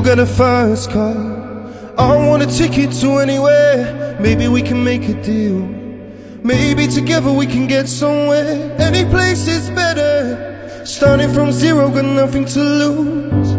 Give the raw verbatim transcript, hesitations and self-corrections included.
You got a fast car, I want a ticket to anywhere. Maybe we can make a deal. Maybe together we can get somewhere. Any place is better. Starting from zero, got nothing to lose.